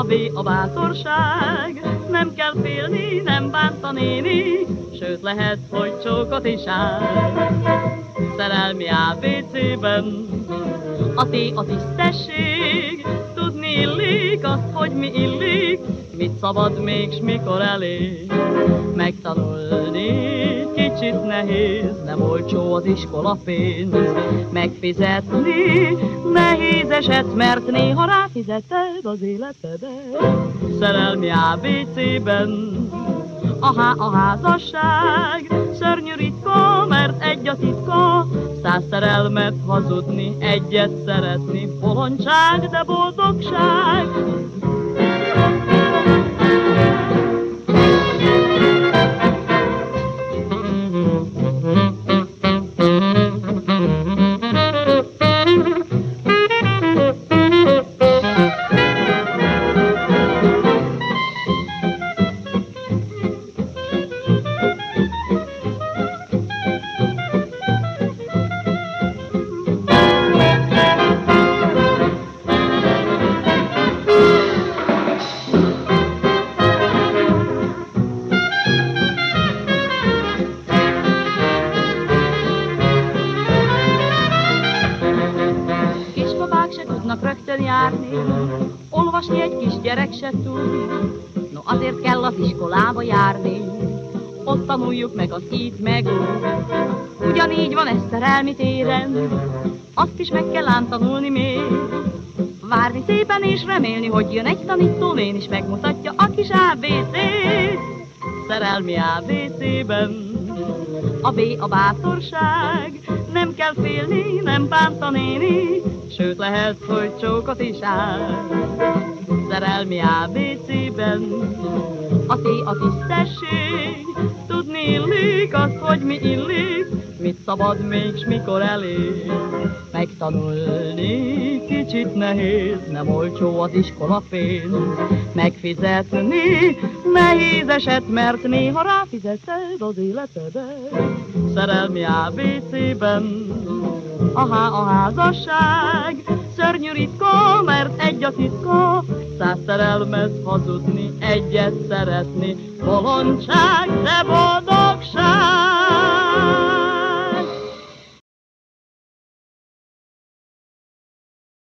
B a bátorság, nem kell félni, nem bántani, sőt lehet, hogy csókot is áll. Szerelmi ABC-ben a T a tisztesség, tudni illik azt, hogy mi illik, mit szabad még, s mikor elég. Megtanulni kicsit nehéz, nem olcsó az iskola pénz. Megfizetni nehéz eset, mert néha ráfizeted az életedet. Szerelmi ABC-ben a H a házasság, szörnyű ritka, mert egy a titka. 100 szerelmet hazudni, egyet szeretni, bolondság, de boldogság. Rögtön járni, olvasni egy kis gyerek se tud, no azért kell az iskolába járni, ott tanuljuk meg az itt meg úgy. Ugyanígy van ez szerelmi téren, azt is meg kell ám tanulni még, várni szépen és remélni, hogy jön egy tanítón, és megmutatja a kis ABC-t. Szerelmi ABC-ben a B a bátorság, nem kell félni, nem bántani, sőt lehet, hogy csókot is áll. Szerelmi ABC-ben a T a tisztesség, tudni illik azt, hogy mi illik, mit szabad még, s mikor elég. Megtanulni kicsit nehéz, nem olcsó az iskola pénz. Megfizetni nehéz eset, mert néha ráfizeted az életedet. Szerelmi ABC-ben a H a házasság, szörnyű ritka, mert egy a titka. 100 szerelmet hazudni, egyet szeretni, bolondság, de boldogság.